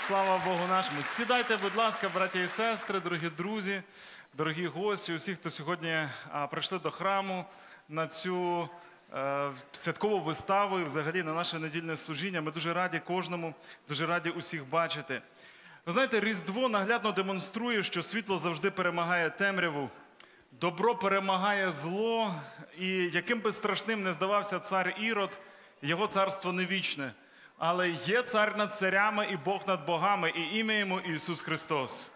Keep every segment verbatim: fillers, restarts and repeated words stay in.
Слава Богу нашому. Сідайте, будь ласка, браті і сестри, дорогі друзі, дорогі гості, усі, хто сьогодні а, прийшли до храму на цю е, святкову виставу і взагалі на наше недільне служіння. Ми дуже раді кожному, дуже раді усіх бачити. Ви знаєте, Різдво наглядно демонструє, що світло завжди перемагає темряву, добро перемагає зло, і яким би страшним не здавався цар Ірод, його царство не вічне. Але є цар над царями і Бог над богами, і ім'я йому Ісус Христос.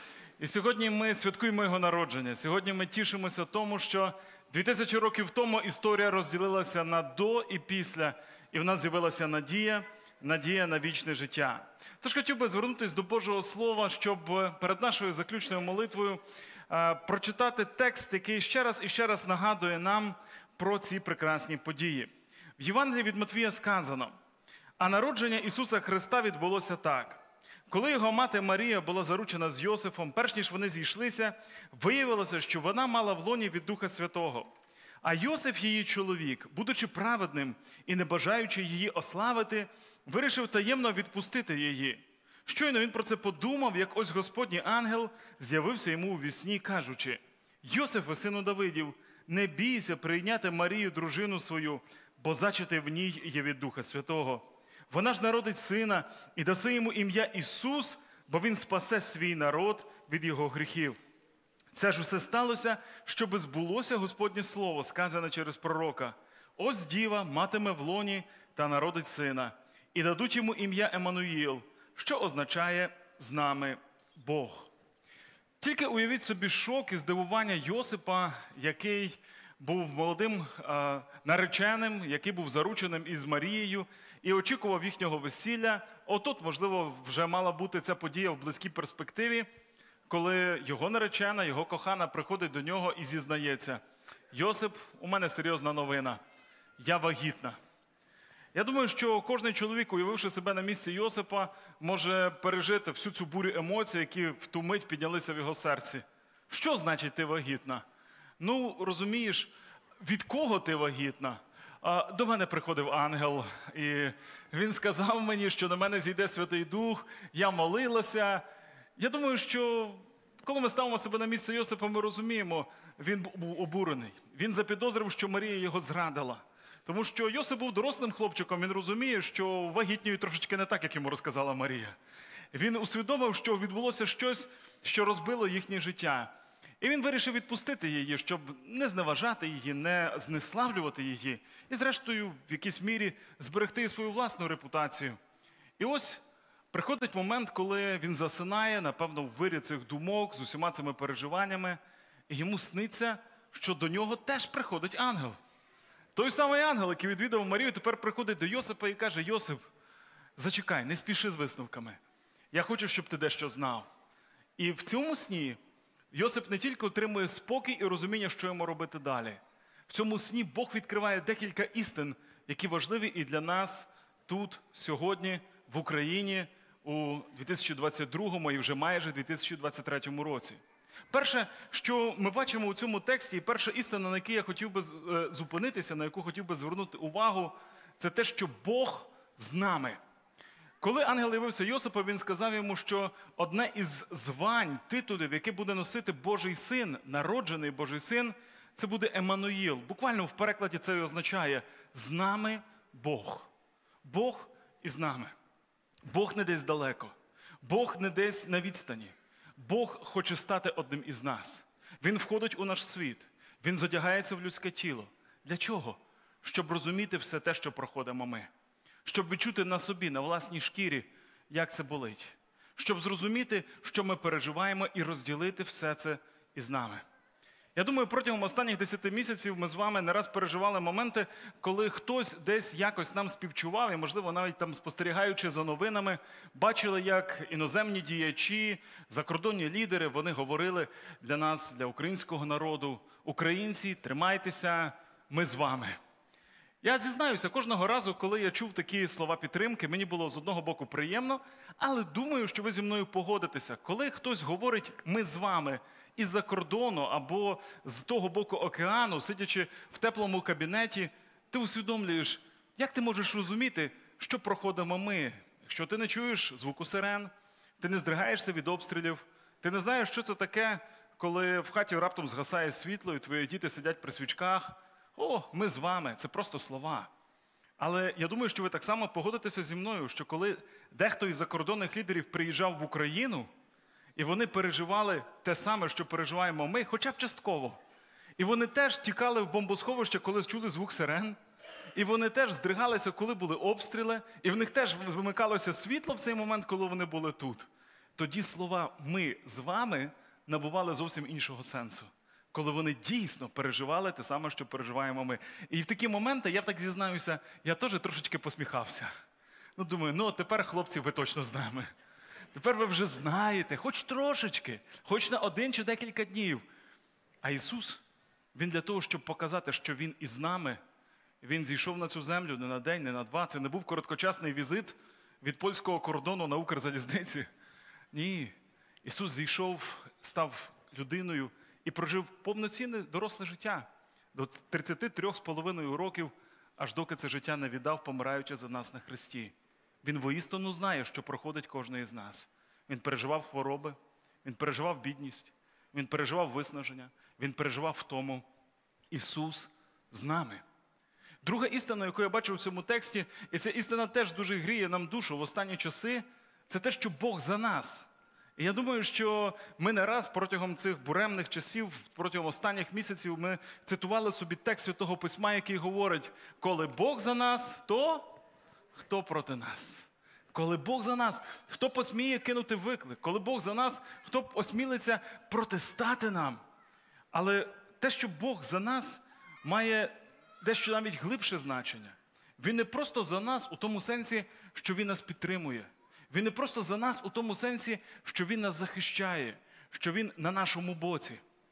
І сьогодні ми святкуємо Його народження. Сьогодні ми тішимося тому, що дві тисячі років тому історія розділилася на до і після, і в нас з'явилася надія, надія на вічне життя. Тож хотів би звернутися до Божого Слова, щоб перед нашою заключною молитвою е, прочитати текст, який ще раз і ще раз нагадує нам про ці прекрасні події. В Євангелії від Матвія сказано: «А народження Ісуса Христа відбулося так. Коли його мати Марія була заручена з Йосифом, перш ніж вони зійшлися, виявилося, що вона мала в лоні від Духа Святого. А Йосиф, її чоловік, будучи праведним і не бажаючи її ославити, вирішив таємно відпустити її. Щойно він про це подумав, як ось Господній ангел з'явився йому у вісні, кажучи: «Йосифе, сину Давидів, не бійся прийняти Марію, дружину свою, бо зачате в ній є від Духа Святого. Вона ж народить сина і даси йому ім'я Ісус, бо він спасе свій народ від його гріхів». Це ж усе сталося, щоби збулося Господнє слово, сказане через пророка: «Ось діва матиме в лоні та народить сина, і дадуть йому ім'я Еммануїл», що означає «з нами Бог». Тільки уявіть собі шок і здивування Йосипа, який був молодим е, нареченим, який був зарученим із Марією і очікував їхнього весілля. Отут, можливо, вже мала бути ця подія в близькій перспективі, коли його наречена, його кохана приходить до нього і зізнається: «Йосип, у мене серйозна новина. Я вагітна». Я думаю, що кожен чоловік, уявивши себе на місці Йосипа, може пережити всю цю бурю емоцій, які в ту мить піднялися в його серці. Що значить ти вагітна? Ну, розумієш, від кого ти вагітна? До мене приходив ангел, і він сказав мені, що на мене зійде Святий Дух, я молилася. Я думаю, що коли ми ставимо себе на місце Йосипа, ми розуміємо, він був обурений. Він запідозрив, що Марія його зрадила. Тому що Йосип був дорослим хлопчиком, він розуміє, що вагітнює трошечки не так, як йому розказала Марія. Він усвідомив, що відбулося щось, що розбило їхнє життя. І він вирішив відпустити її, щоб не зневажати її, не знеславлювати її. І зрештою, в якійсь мірі, зберегти свою власну репутацію. І ось приходить момент, коли він засинає, напевно, в вирі цих думок, з усіма цими переживаннями. І йому сниться, що до нього теж приходить ангел. Той самий ангел, який відвідав Марію, тепер приходить до Йосипа і каже: «Йосип, зачекай, не спіши з висновками. Я хочу, щоб ти дещо знав». І в цьому сні Йосип не тільки отримує спокій і розуміння, що йому робити далі. В цьому сні Бог відкриває декілька істин, які важливі і для нас тут, сьогодні, в Україні, у дві тисячі двадцять другому і вже майже дві тисячі двадцять третьому році. Перше, що ми бачимо у цьому тексті, і перша істина, на якій я хотів би зупинитися, на яку хотів би звернути увагу, це те, що Бог з нами. Коли ангел явився Йосипу, він сказав йому, що одне із звань, титулів, яке буде носити Божий син, народжений Божий син, це буде Еммануїл. Буквально в перекладі це і означає «з нами Бог». Бог із нами. Бог не десь далеко. Бог не десь на відстані. Бог хоче стати одним із нас. Він входить у наш світ. Він зодягається в людське тіло. Для чого? Щоб розуміти все те, що проходимо ми. Щоб відчути на собі, на власній шкірі, як це болить. Щоб зрозуміти, що ми переживаємо, і розділити все це із нами. Я думаю, протягом останніх десяти місяців ми з вами не раз переживали моменти, коли хтось десь якось нам співчував, і, можливо, навіть там спостерігаючи за новинами, бачили, як іноземні діячі, закордонні лідери, вони говорили для нас, для українського народу: «Українці, тримайтеся, ми з вами». Я зізнаюся, кожного разу, коли я чув такі слова підтримки, мені було з одного боку приємно, але думаю, що ви зі мною погодитеся. Коли хтось говорить «ми з вами» із-за кордону або з того боку океану, сидячи в теплому кабінеті, ти усвідомлюєш, як ти можеш розуміти, що проходимо ми, Якщо ти не чуєш звуку сирен, ти не здригаєшся від обстрілів, ти не знаєш, що це таке, коли в хаті раптом згасає світло і твої діти сидять при свічках. О, ми з вами, це просто слова. Але я думаю, що ви так само погодитеся зі мною, що коли дехто із закордонних лідерів приїжджав в Україну, і вони переживали те саме, що переживаємо ми, хоча б частково. І вони теж тікали в бомбосховище, коли чули звук сирен. І вони теж здригалися, коли були обстріли. І в них теж вимикалося світло в цей момент, коли вони були тут. Тоді слова «ми з вами» набували зовсім іншого сенсу. Коли вони дійсно переживали те саме, що переживаємо ми. І в такі моменти, я так зізнаюся, я теж трошечки посміхався. Ну, думаю, ну, тепер, хлопці, ви точно з нами. Тепер ви вже знаєте, хоч трошечки, хоч на один чи декілька днів. А Ісус, Він для того, щоб показати, що Він із нами, Він зійшов на цю землю не на день, не на два. Це не був короткочасний візит від польського кордону на Укрзалізниці. Ні. Ісус зійшов, став людиною і прожив повноцінне доросле життя. До тридцяти трьох з половиною років, аж доки це життя не віддав, помираючи за нас на хресті. Він воістину знає, що проходить кожен із нас. Він переживав хвороби, він переживав бідність, він переживав виснаження, він переживав втому. Ісус з нами. Друга істина, яку я бачу в цьому тексті, і ця істина теж дуже гріє нам душу в останні часи, це те, що Бог за нас. І я думаю, що ми не раз протягом цих буремних часів, протягом останніх місяців, ми цитували собі текст Святого Письма, який говорить, коли Бог за нас, то хто проти нас? Коли Бог за нас, хто посміє кинути виклик? Коли Бог за нас, хто осмілиться протистати нам? Але те, що Бог за нас, має дещо навіть глибше значення. Він не просто за нас у тому сенсі, що Він нас підтримує. Він не просто за нас у тому сенсі, що Він нас захищає, що Він на нашому боці.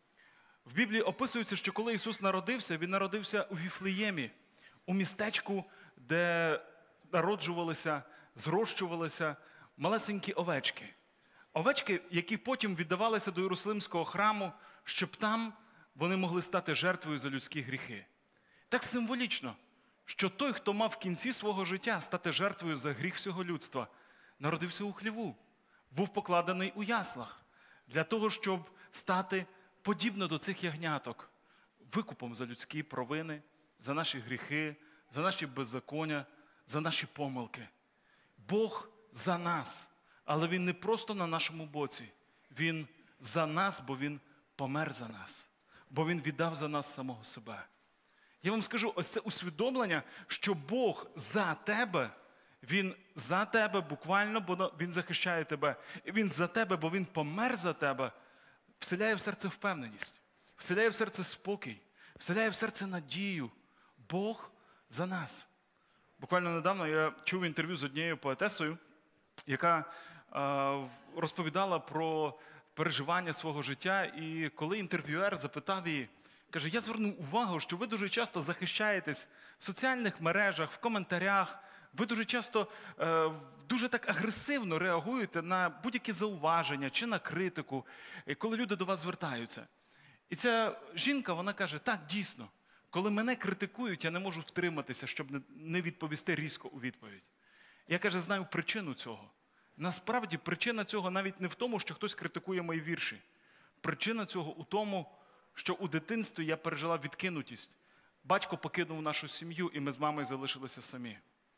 В Біблії описується, що коли Ісус народився, Він народився у Віфлеємі, у містечку, де народжувалися, зрощувалися малесенькі овечки. Овечки, які потім віддавалися до Єрусалимського храму, щоб там вони могли стати жертвою за людські гріхи. Так символічно, що той, хто мав в кінці свого життя стати жертвою за гріх всього людства, народився у хліву, був покладений у яслах, для того, щоб стати подібно до цих ягняток, викупом за людські провини, за наші гріхи, за наші беззаконня, за наші помилки. Бог за нас, але Він не просто на нашому боці. Він за нас, бо Він помер за нас, бо Він віддав за нас самого себе. Я вам скажу, ось це усвідомлення, що Бог за тебе, Він за тебе буквально, бо Він захищає тебе. І Він за тебе, бо Він помер за тебе, вселяє в серце впевненість, вселяє в серце спокій, вселяє в серце надію. Бог за нас. Буквально недавно я чув інтерв'ю з однією поетесою, яка е, розповідала про переживання свого життя. І коли інтерв'юер запитав її, каже, я звернув увагу, що ви дуже часто захищаєтесь в соціальних мережах, в коментарях, ви дуже часто е, дуже так агресивно реагуєте на будь-які зауваження чи на критику, коли люди до вас звертаються. І ця жінка, вона каже, так, дійсно, коли мене критикують, я не можу втриматися, щоб не відповісти різко у відповідь. Я, каже, знаю причину цього. Насправді, причина цього навіть не в тому, що хтось критикує мої вірші. Причина цього у тому, що у дитинстві я пережила відкинутість. Батько покинув нашу сім'ю, і ми з мамою залишилися самі.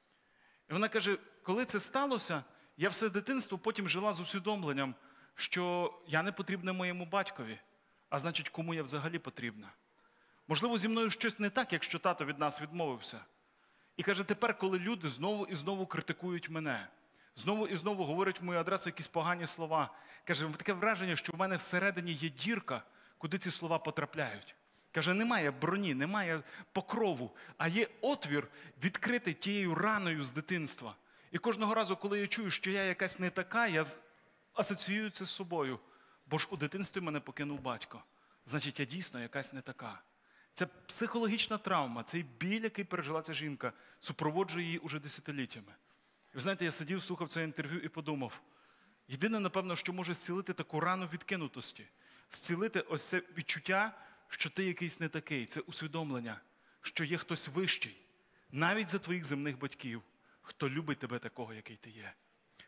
І вона каже, коли це сталося, я все дитинство потім жила з усвідомленням, що я не потрібна моєму батькові, а значить, кому я взагалі потрібна. Можливо, зі мною щось не так, якщо тато від нас відмовився. І каже, тепер, коли люди знову і знову критикують мене, знову і знову говорять в мою адресу якісь погані слова, каже, таке враження, що в мене всередині є дірка, куди ці слова потрапляють. Каже, немає броні, немає покрову, а є отвір, відкритий тією раною з дитинства. І кожного разу, коли я чую, що я якась не така, я асоціюю це з собою. Бо ж у дитинстві мене покинув батько. Значить, я дійсно якась не така. Це психологічна травма, цей біль, який пережила ця жінка, супроводжує її уже десятиліттями. І ви знаєте, я сидів, слухав це інтерв'ю і подумав, єдине, напевно, що може зцілити таку рану відкинутості, зцілити ось це відчуття, що ти якийсь не такий, це усвідомлення, що є хтось вищий, навіть за твоїх земних батьків, хто любить тебе такого, який ти є.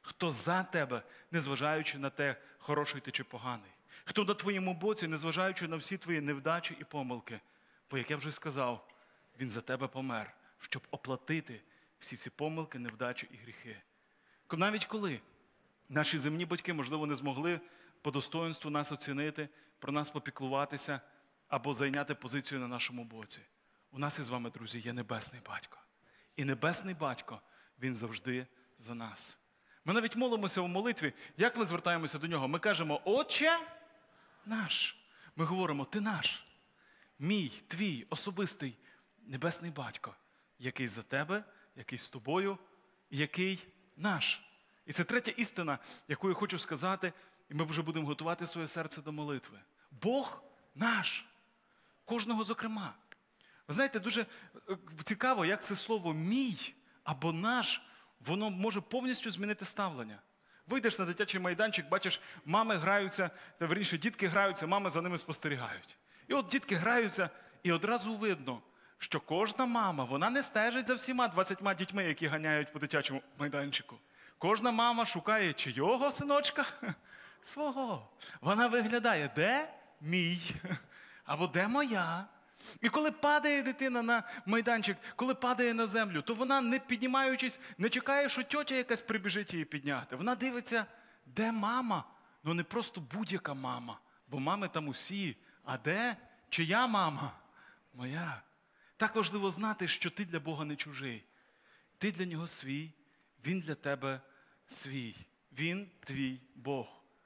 хто за тебе, незважаючи на те, хороший ти чи поганий. Хто на твоєму боці, незважаючи на всі твої невдачі і помилки. Бо, як я вже сказав, він за тебе помер, щоб оплатити всі ці помилки, невдачі і гріхи. Навіть коли наші земні батьки, можливо, не змогли по достоинству нас оцінити, про нас попіклуватися або зайняти позицію на нашому боці. У нас із вами, друзі, є Небесний Батько. І Небесний Батько, Він завжди за нас. Ми навіть молимося у молитві. Як ми звертаємося до Нього? Ми кажемо: Отче наш. Ми говоримо: Ти наш. Мій, твій, особистий Небесний Батько, який за тебе, який з тобою, який наш. І це третя істина, яку я хочу сказати, і ми вже будемо готувати своє серце до молитви. Бог наш. Кожного зокрема. Ви знаєте, дуже цікаво, як це слово «мій» або «наш», воно може повністю змінити ставлення. Вийдеш на дитячий майданчик, бачиш, мами граються, та верніше, дітки граються, мами за ними спостерігають. І от дітки граються, і одразу видно, що кожна мама, вона не стежить за всіма двадцятьма дітьми, які ганяють по дитячому майданчику. Кожна мама шукає чийого синочка? Свого. Вона виглядає: де мій? Або де моя? І коли падає дитина на майданчик, коли падає на землю, то вона, не піднімаючись, не чекає, що тьотя якась прибіжить її підняти. Вона дивиться, де мама? Ну не просто будь-яка мама, бо мами там усі. А де? Чия мама? Моя. Так важливо знати, що ти для Бога не чужий. Ти для Нього свій, Він для тебе свій. Він твій Бог.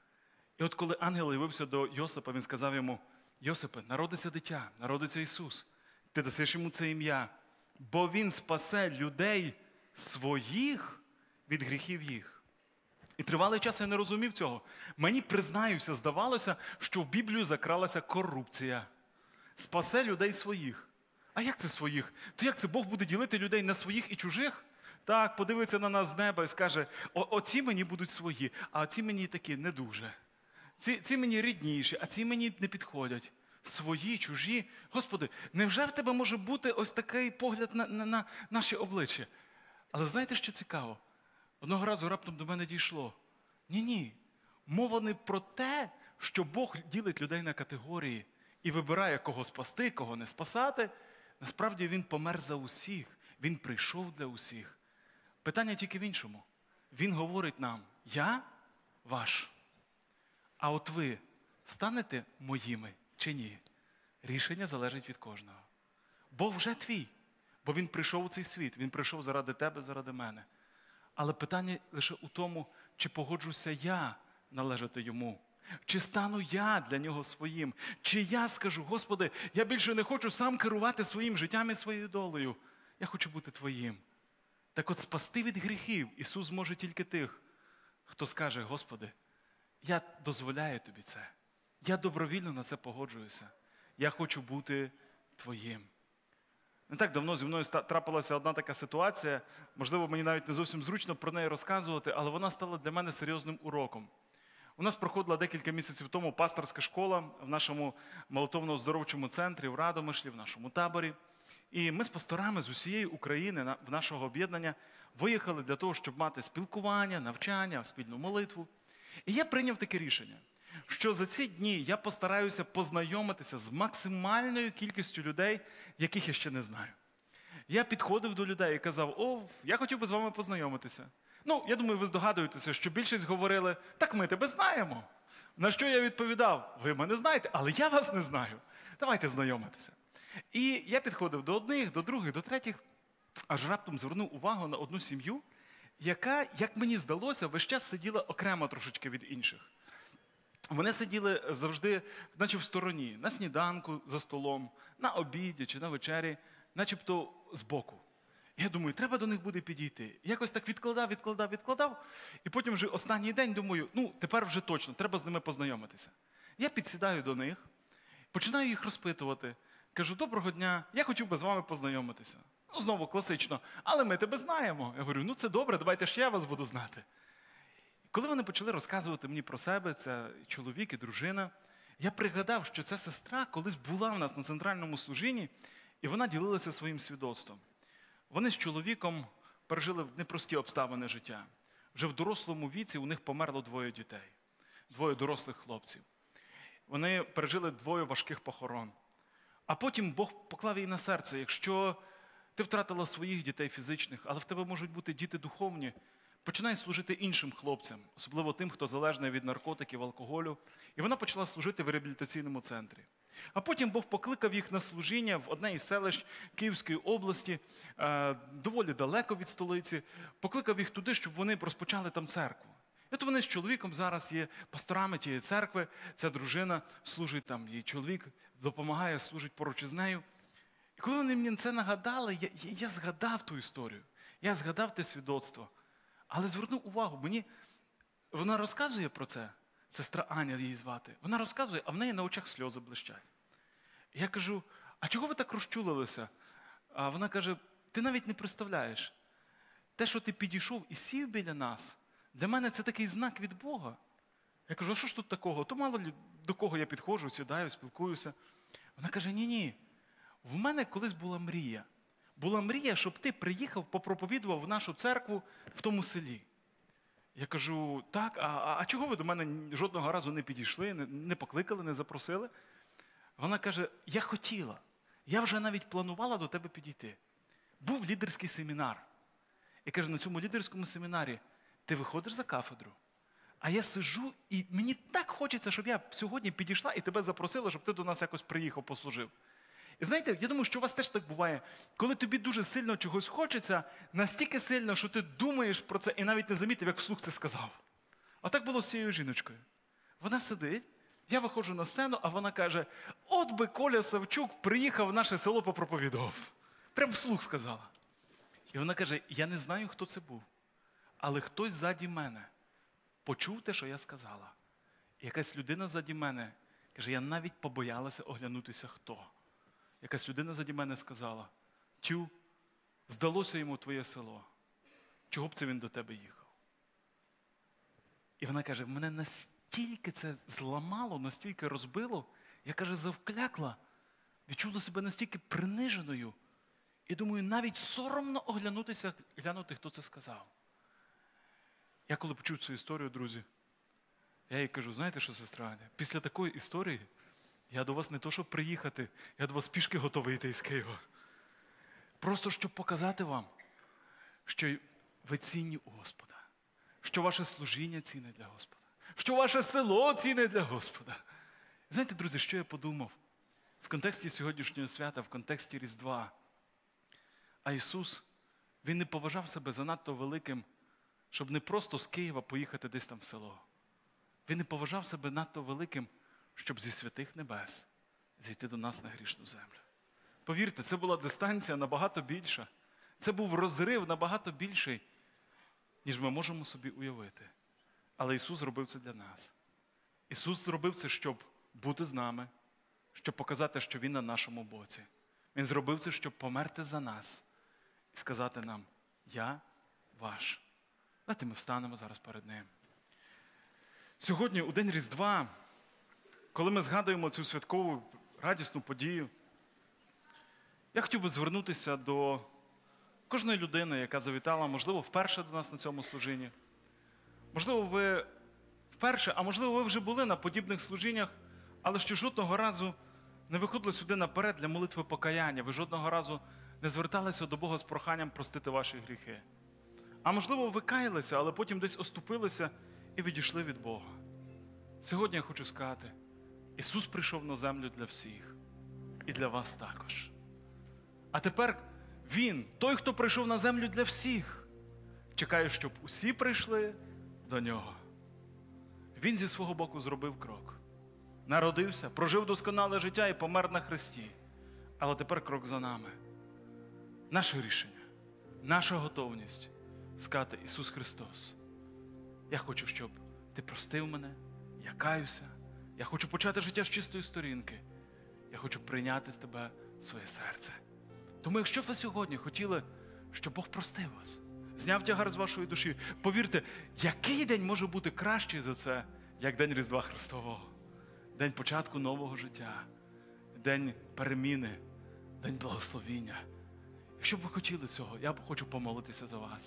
І от коли ангел явився до Йосипа, він сказав йому: Йосипе, народиться дитя, народиться Ісус. Ти дасиш йому це ім'я, бо Він спасе людей своїх від гріхів їх. І тривалий час я не розумів цього. Мені, признаюся, здавалося, що в Біблію закралася корупція. Спасе людей своїх. А як це своїх? То як це Бог буде ділити людей на своїх і чужих? Так, подивиться на нас з неба і скаже: оці мені будуть свої, а оці мені такі не дуже. Ці, ці мені рідніші, а ці мені не підходять. Свої, чужі. Господи, невже в тебе може бути ось такий погляд на, на, на наші обличчя? Але знаєте, що цікаво? Одного разу раптом до мене дійшло. Ні-ні, мова не про те, що Бог ділить людей на категорії і вибирає, кого спасти, кого не спасати. Насправді Він помер за усіх. Він прийшов для усіх. Питання тільки в іншому. Він говорить нам: я ваш. А от ви станете моїми чи ні? Рішення залежить від кожного. Бог вже твій, бо Він прийшов у цей світ. Він прийшов заради тебе, заради мене. Але питання лише у тому, чи погоджуся я належати Йому. Чи стану я для Нього своїм? Чи я скажу: Господи, я більше не хочу сам керувати своїм життям і своєю долею. Я хочу бути Твоїм. Так от спасти від гріхів Ісус зможе тільки тих, хто скаже: Господи, я дозволяю Тобі це. Я добровільно на це погоджуюся. Я хочу бути Твоїм. Не так давно зі мною трапилася одна така ситуація. Можливо, мені навіть не зовсім зручно про неї розказувати, але вона стала для мене серйозним уроком. У нас проходила декілька місяців тому пасторська школа в нашому молитовно-оздоровчому центрі в Радомишлі, в нашому таборі. І ми з пасторами з усієї України, в нашого об'єднання, виїхали для того, щоб мати спілкування, навчання, спільну молитву. І я прийняв таке рішення, що за ці дні я постараюся познайомитися з максимальною кількістю людей, яких я ще не знаю. Я підходив до людей і казав: о, я хотів би з вами познайомитися. Ну, я думаю, ви здогадуєтеся, що більшість говорили: так ми тебе знаємо. На що я відповідав: ви мене знаєте, але я вас не знаю. Давайте знайомитися. І я підходив до одних, до других, до третіх, аж раптом звернув увагу на одну сім'ю, яка, як мені здалося, весь час сиділа окремо трошечки від інших. Вони сиділи завжди, наче в стороні, на сніданку за столом, на обіді чи на вечері, начебто збоку. Я думаю, треба до них буде підійти. Якось так відкладав, відкладав, відкладав. І потім вже останній день думаю, ну, тепер вже точно, треба з ними познайомитися. Я підсідаю до них, починаю їх розпитувати. Кажу: доброго дня, я хотів би з вами познайомитися. Ну, знову класично, але ми тебе знаємо. Я говорю: ну це добре, давайте ще я вас буду знати. Коли вони почали розказувати мені про себе, це чоловік і дружина, я пригадав, що ця сестра колись була в нас на центральному служінні, і вона ділилася своїм свідоцтвом. Вони з чоловіком пережили непрості обставини життя. вже в дорослому віці у них померло двоє дітей, двоє дорослих хлопців. Вони пережили двоє важких похорон. А потім Бог поклав їй на серце, якщо ти втратила своїх дітей фізичних, але в тебе можуть бути діти духовні, починай служити іншим хлопцям, особливо тим, хто залежний від наркотиків, алкоголю. І вона почала служити в реабілітаційному центрі. А потім Бог покликав їх на служіння в одне із селищ Київської області, доволі далеко від столиці, покликав їх туди, щоб вони розпочали там церкву. І от вони з чоловіком зараз є пасторами тієї церкви, ця дружина служить там, її чоловік допомагає, служить поруч із нею. І коли вони мені це нагадали, я, я, я згадав ту історію, я згадав те свідоцтво. Але звернув увагу, мені, вона розказує про це, сестра Аня її звати, вона розказує, а в неї на очах сльози блищать. І я кажу, а чого ви так розчулилися? А вона каже, ти навіть не представляєш, те, що ти підійшов і сів біля нас, для мене це такий знак від Бога. Я кажу, а що ж тут такого? То мало ли до кого я підходжу, сідаю, спілкуюся. Вона каже, ні-ні, в мене колись була мрія. Була мрія, щоб ти приїхав, попроповідував в нашу церкву в тому селі. Я кажу, так, а, а чого ви до мене жодного разу не підійшли, не, не покликали, не запросили? Вона каже, я хотіла, я вже навіть планувала до тебе підійти. Був лідерський семінар. І каже, на цьому лідерському семінарі ти виходиш за кафедру, а я сиджу, і мені так хочеться, щоб я сьогодні підійшла і тебе запросила, щоб ти до нас якось приїхав, послужив. І знаєте, я думаю, що у вас теж так буває, коли тобі дуже сильно чогось хочеться, настільки сильно, що ти думаєш про це і навіть не замітив, як вслух це сказав. А так було з цією жіночкою. Вона сидить, я виходжу на сцену, а вона каже, от би Коля Савчук приїхав в наше село, попроповідував. Прям вслух сказала. І вона каже, я не знаю, хто це був, але хтось ззаді мене почув те, що я сказала. І якась людина ззаді мене, каже, я навіть побоялася оглянутися, хто. Якась людина заді мене сказала, тю, здалося йому твоє село. Чого б це він до тебе їхав? І вона каже, мене настільки це зламало, настільки розбило, я, каже, завклякла, відчула себе настільки приниженою. І думаю, навіть соромно оглянутися, глянути, хто це сказав. Я коли почув цю історію, друзі, я їй кажу, знаєте що, сестра Аня, після такої історії я до вас не то, щоб приїхати, я до вас пішки готовий йти із Києва. Просто, щоб показати вам, що ви цінні у Господа, що ваше служіння цінне для Господа, що ваше село цінне для Господа. Знаєте, друзі, що я подумав? В контексті сьогоднішнього свята, в контексті Різдва. А Ісус, Він не поважав себе занадто великим, щоб не просто з Києва поїхати десь там в село. Він не поважав себе надто великим, щоб зі святих небес зійти до нас на грішну землю. Повірте, це була дистанція набагато більша. Це був розрив набагато більший, ніж ми можемо собі уявити. Але Ісус зробив це для нас. Ісус зробив це, щоб бути з нами, щоб показати, що Він на нашому боці. Він зробив це, щоб померти за нас і сказати нам, я ваш. Давайте ми встанемо зараз перед Ним. Сьогодні, у День Різдва, коли ми згадуємо цю святкову радісну подію, я хотів би звернутися до кожної людини, яка завітала, можливо, вперше до нас на цьому служінні. Можливо, ви вперше, а можливо, ви вже були на подібних служіннях, але ще жодного разу не виходили сюди наперед для молитви покаяння. Ви жодного разу не зверталися до Бога з проханням простити ваші гріхи. А можливо, ви каялися, але потім десь оступилися і відійшли від Бога. Сьогодні я хочу сказати, Ісус прийшов на землю для всіх. І для вас також. А тепер Він, той, хто прийшов на землю для всіх, чекає, щоб усі прийшли до Нього. Він зі свого боку зробив крок. Народився, прожив досконале життя і помер на хресті. Але тепер крок за нами. Наше рішення, наша готовність сказати, Ісус Христос, я хочу, щоб Ти простив мене, я каюся, я хочу почати життя з чистої сторінки, я хочу прийняти Тебе в своє серце. Тому якщо ви сьогодні хотіли, щоб Бог простив вас, зняв тягар з вашої душі, повірте, який день може бути кращий за це, як День Різдва Христового? День початку нового життя, день переміни, день благословіння. Якщо б ви хотіли цього, я б хочу помолитися за вас.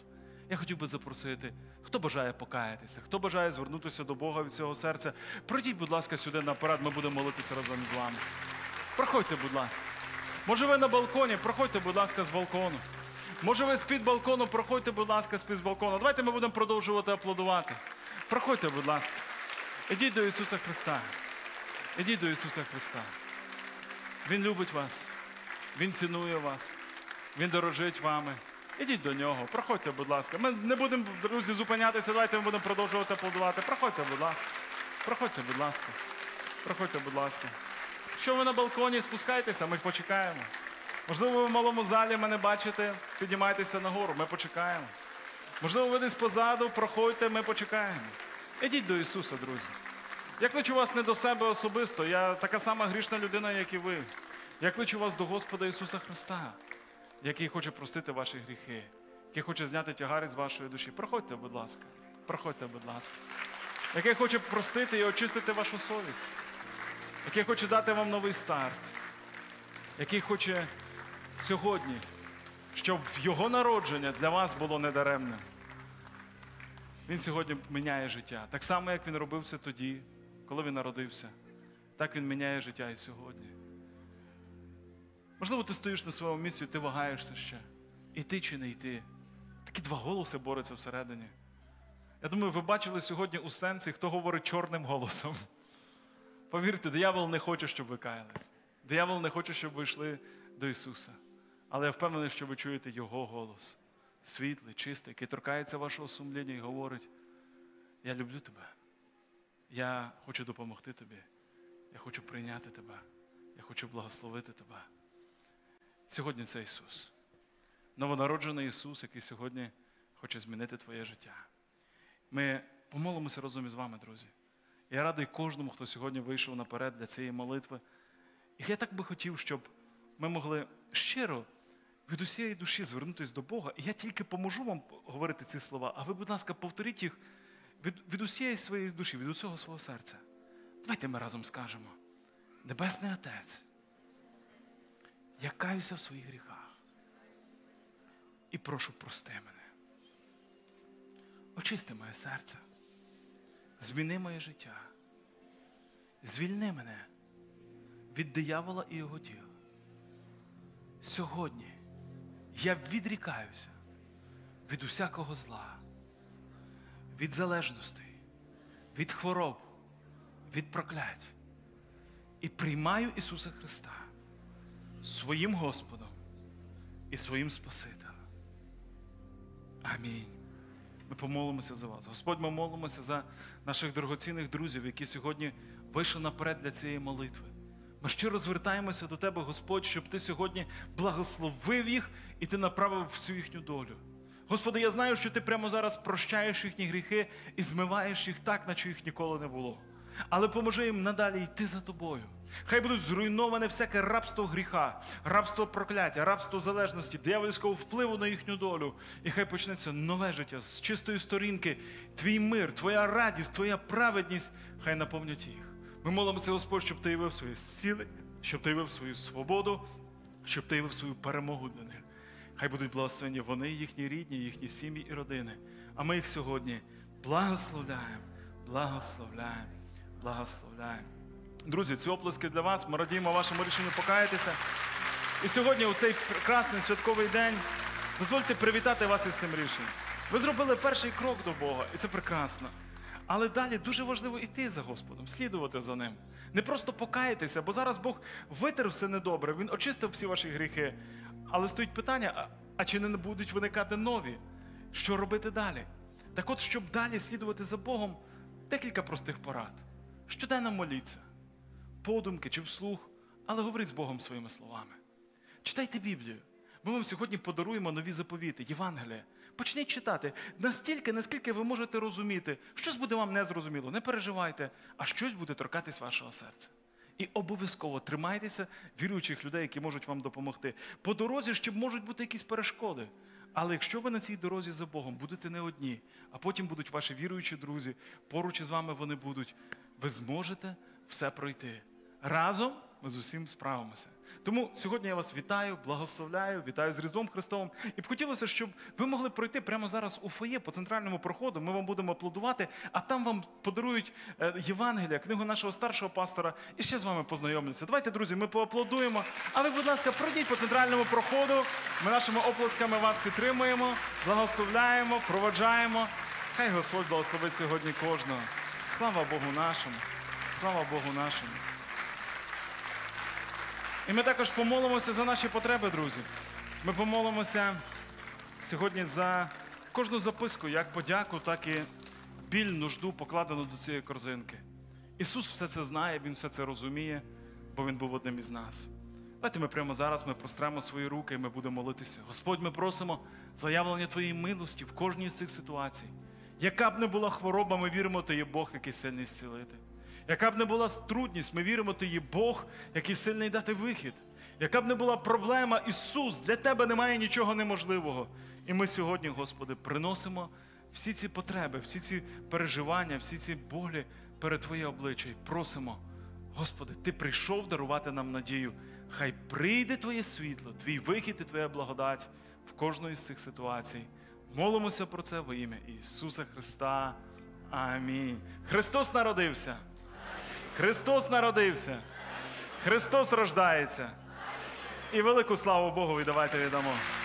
Я хотів би запросити, хто бажає покаятися, хто бажає звернутися до Бога від цього серця, пройдіть, будь ласка, сюди наперед, ми будемо молитися разом з вами. Проходьте, будь ласка. Може ви на балконі, проходьте, будь ласка, з балкону. Може ви з-під балкону, проходьте, будь ласка, з-під балкону. Давайте ми будемо продовжувати аплодувати. Проходьте, будь ласка. Ідіть до Ісуса Христа. Ідіть до Ісуса Христа. Він любить вас. Він цінує вас. Він дорожить вами. Ідіть до Нього. Проходьте, будь ласка. Ми не будемо, друзі, зупинятися. Давайте ми будемо продовжувати аплодувати. Проходьте, будь ласка. Проходьте, будь ласка. Проходьте, будь ласка. Якщо ви на балконі, спускайтеся, ми почекаємо. Можливо, ви в малому залі мене бачите, піднімайтеся нагору, ми почекаємо. Можливо, ви десь позаду, проходьте, ми почекаємо. Ідіть до Ісуса, друзі. Я кличу вас не до себе особисто, я така сама грішна людина, як і ви. Я кличу вас до Господа Ісуса Христа, який хоче простити ваші гріхи, який хоче зняти тягари з вашої душі. Проходьте, будь ласка, проходьте, будь ласка. Який хоче простити і очистити вашу совість, який хоче дати вам новий старт, який хоче сьогодні, щоб Його народження для вас було недаремним. Він сьогодні міняє життя. Так само, як Він робив це тоді, коли Він народився. Так Він міняє життя і сьогодні. Можливо, ти стоїш на своєму місці, ти вагаєшся ще. Іти чи не йти. Такі два голоси борються всередині. Я думаю, ви бачили сьогодні у сценці, хто говорить чорним голосом. Повірте, диявол не хоче, щоб ви каялись. Диявол не хоче, щоб ви йшли до Ісуса. Але я впевнений, що ви чуєте Його голос. Світлий, чистий, який торкається вашого сумління і говорить: я люблю тебе. Я хочу допомогти тобі. Я хочу прийняти тебе. Я хочу благословити тебе. Сьогодні це Ісус. Новонароджений Ісус, який сьогодні хоче змінити твоє життя. Ми помолимося разом із вами, друзі. Я радий кожному, хто сьогодні вийшов наперед для цієї молитви. І я так би хотів, щоб ми могли щиро від усієї душі звернутися до Бога. І я тільки поможу вам говорити ці слова, а ви, будь ласка, повторіть їх від, від усієї своєї душі, від усього свого серця. Давайте ми разом скажемо: Небесний Отець, я каюся в своїх гріхах і прошу, прости мене. Очисти моє серце, зміни моє життя, звільни мене від диявола і його діл. Сьогодні я відрікаюся від усякого зла, від залежностей, від хвороб, від проклять і приймаю Ісуса Христа своїм Господом і своїм Спасителем. Амінь. Ми помолимося за вас. Господь, ми молимося за наших дорогоцінних друзів, які сьогодні вийшли наперед для цієї молитви. Ми щиро звертаємося до Тебе, Господь, щоб Ти сьогодні благословив їх і Ти направив всю їхню долю. Господи, я знаю, що Ти прямо зараз прощаєш їхні гріхи і змиваєш їх так, наче їх ніколи не було. Але поможи їм надалі йти за Тобою. Хай будуть зруйноване всяке рабство гріха, рабство прокляття, рабство залежності, диявольського впливу на їхню долю. І хай почнеться нове життя з чистої сторінки. Твій мир, Твоя радість, Твоя праведність хай наповнять їх. Ми молимося, Господь, щоб Ти явив свої сили, щоб Ти явив свою свободу, щоб Ти явив свою перемогу для них. Хай будуть благословені вони, їхні рідні, їхні сім'ї і родини. А ми їх сьогодні благословляємо, благословляємо, благословляємо. Друзі, ці оплески для вас. Ми радіємо вашому рішенню покаятися. І сьогодні, у цей прекрасний святковий день, дозвольте привітати вас із цим рішенням. Ви зробили перший крок до Бога, і це прекрасно. Але далі дуже важливо йти за Господом, слідувати за Ним. Не просто покаятися, бо зараз Бог витер все недобре, Він очистив всі ваші гріхи. Але стоїть питання, а, а чи не будуть виникати нові? Що робити далі? Так от, щоб далі слідувати за Богом, декілька простих порад. Щоденно моліться, подумки чи вслух, але говоріть з Богом своїми словами. Читайте Біблію. Ми вам сьогодні подаруємо нові заповіти, Євангелія. Почніть читати настільки, наскільки ви можете розуміти. Щось буде вам незрозуміло, не переживайте, а щось буде торкатись вашого серця. І обов'язково тримайтеся віруючих людей, які можуть вам допомогти. По дорозі ще можуть бути якісь перешкоди. Але якщо ви на цій дорозі за Богом будете не одні, а потім будуть ваші віруючі друзі, поруч із вами вони будуть, ви зможете все пройти. Разом ми з усім справимося. Тому сьогодні я вас вітаю, благословляю, вітаю з Різдвом Христовим. І б хотілося, щоб ви могли пройти прямо зараз у фоє по центральному проходу. Ми вам будемо аплодувати, а там вам подарують Євангелія, книгу нашого старшого пастора, і ще з вами познайомляться. Давайте, друзі, ми поаплодуємо. А ви, будь ласка, пройдіть по центральному проходу. Ми нашими оплесками вас підтримуємо, благословляємо, проводжаємо. Хай Господь благословить сьогодні кожного. Слава Богу нашому! Слава Богу нашому! І ми також помолимося за наші потреби, друзі. Ми помолимося сьогодні за кожну записку, як подяку, так і біль, нужду, покладену до цієї корзинки. Ісус все це знає, Він все це розуміє, бо Він був одним із нас. Давайте ми прямо зараз ми простремо свої руки і ми будемо молитися. Господь, ми просимо за явлення Твоєї милості в кожній з цих ситуацій. Яка б не була хвороба, ми віримо, Ти є Бог, який сильний зцілити. Яка б не була трудність, ми віримо, Ти є Бог, який сильний дати вихід. Яка б не була проблема, Ісус, для Тебе немає нічого неможливого. І ми сьогодні, Господи, приносимо всі ці потреби, всі ці переживання, всі ці болі перед Твоє обличчя. І просимо, Господи, Ти прийшов дарувати нам надію. Хай прийде Твоє світло, Твій вихід і Твоя благодать в кожну із цих ситуацій. Молимося про це во ім'я Ісуса Христа. Амінь. Христос народився. Христос народився. Христос рождається. І велику славу Богу давайте віддамо.